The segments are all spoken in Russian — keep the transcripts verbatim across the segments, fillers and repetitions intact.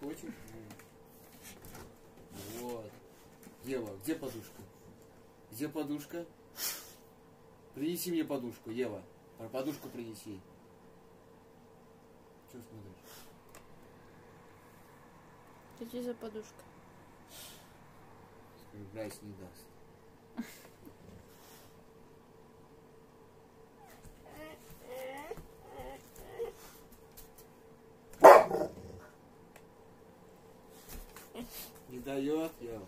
хочешь? Вот. Ева, где подушка? Где подушка? Принеси мне подушку, Ева. Подушку принеси. Что смотришь? Иди за подушкой. Грязь не даст. Не дает, я.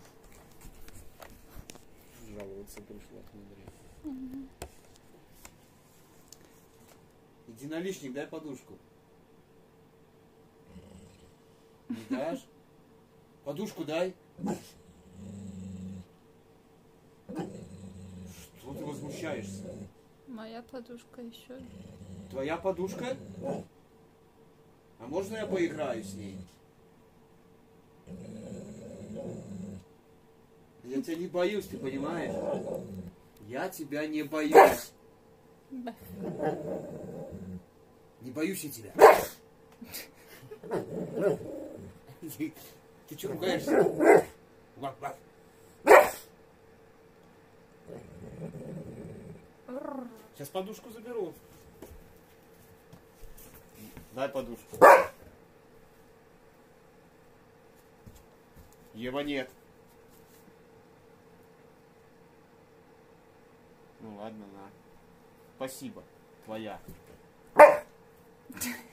Жаловаться пришла к Андрею. Угу. Иди наличник, дай подушку. Не дашь? Подушку дай. Что ты возмущаешься? Моя подушка еще. Твоя подушка? А можно я поиграю с ней? Я тебя не боюсь, ты понимаешь? Я тебя не боюсь. Не боюсь я тебя. Ты, ты что ругаешься? Сейчас подушку заберу. Дай подушку. Ева, нет. Ну ладно, на. Спасибо. Твоя.